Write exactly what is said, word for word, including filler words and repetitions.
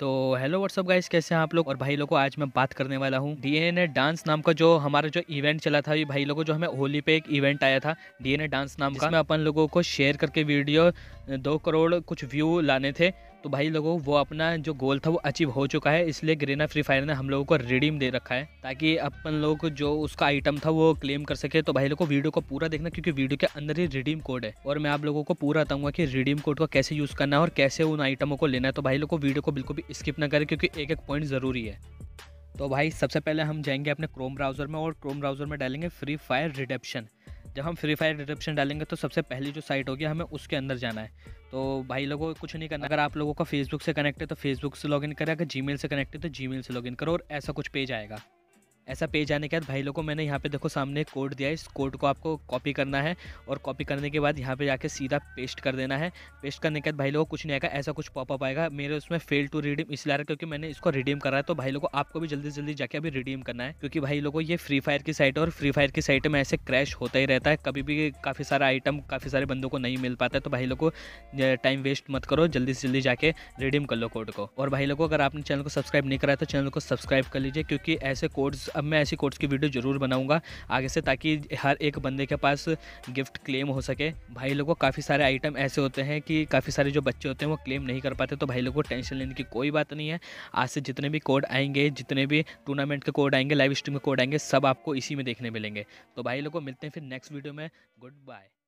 तो hello what's up guys, कैसे हैं आप लोग। और भाई लोगों, आज मैं बात करने वाला हूँ डीएनए डांस नाम का जो हमारा जो इवेंट चला था। ये भाई लोगों, जो हमें होली पे एक इवेंट आया था डीएनए डांस नाम का, जिसमें अपन लोगों को शेयर करके वीडियो दो करोड़ कुछ व्यू लाने थे। तो भाई लोगों, वो अपना जो गोल था वो अचीव हो चुका है। इसलिए गरीना फ्री फायर ने हम लोगों को रिडीम दे रखा है ताकि अपन लोग जो उसका आइटम था वो क्लेम कर सके। तो भाई लोगों को वीडियो को पूरा देखना, क्योंकि वीडियो के अंदर ही रिडीम कोड है और मैं आप लोगों को पूरा बताऊंगा कि रिडीम कोड को कैसे यूज़ करना है और कैसे उन आइटमों को लेना है। तो भाई लोगों को वीडियो को बिल्कुल भी स्किप ना करें, क्योंकि एक एक पॉइंट ज़रूरी है। तो भाई सबसे पहले हम जाएंगे अपने क्रोम ब्राउज़र में और क्रोम ब्राउज़र में डालेंगे फ्री फायर रिडेप्शन। जब हम फ्री फायर रिडेप्शन डालेंगे तो सबसे पहली जो साइट होगी हमें उसके अंदर जाना है। तो भाई लोगों को कुछ नहीं करना। अगर आप लोगों का फेसबुक से कनेक्ट है तो फेसबुक से लॉगिन करें, अगर जीमेल से कनेक्ट है तो जीमेल से लॉगिन करो और ऐसा कुछ पेज आएगा। ऐसा पेज आने के बाद भाई लोगों को मैंने यहाँ पे देखो सामने कोड दिया है। इस कोड को आपको कॉपी करना है और कॉपी करने के बाद यहाँ पे जाके सीधा पेस्ट कर देना है। पेस्ट करने के बाद भाई लोगों को कुछ नहीं आएगा, ऐसा कुछ पॉपअप आएगा। मेरे उसमें फेल टू रिडीम इसलिए आ रहा है क्योंकि मैंने इसको रिडीम करा है। तो भाई लोगों, आपको भी जल्दी जल्दी जाके अभी रिडीम करना है, क्योंकि भाई लोगों ये फ्री फायर की साइट है और फ्री फायर की साइट में ऐसे क्रैश होता ही रहता है। कभी भी काफ़ी सारा आइटम काफ़ी सारे बंदों को नहीं मिल पाता है। तो भाई लोगों टाइम वेस्ट मत करो, जल्दी से जल्दी जाके रिडीम कर लो कोड को। और भाई लोगों, अगर आपने चैनल को सब्सक्राइब नहीं करा है तो चैनल को सब्सक्राइब कर लीजिए, क्योंकि ऐसे कोड्स अब मैं ऐसी कोड्स की वीडियो जरूर बनाऊंगा आगे से, ताकि हर एक बंदे के पास गिफ्ट क्लेम हो सके। भाई लोगों, काफ़ी सारे आइटम ऐसे होते हैं कि काफ़ी सारे जो बच्चे होते हैं वो क्लेम नहीं कर पाते। तो भाई लोगों, टेंशन लेने की कोई बात नहीं है। आज से जितने भी कोड आएंगे, जितने भी टूर्नामेंट के कोड आएंगे, लाइव स्ट्रीम के कोड आएंगे, सब आपको इसी में देखने मिलेंगे। तो भाई लोगों, मिलते हैं फिर नेक्स्ट वीडियो में। Good bye.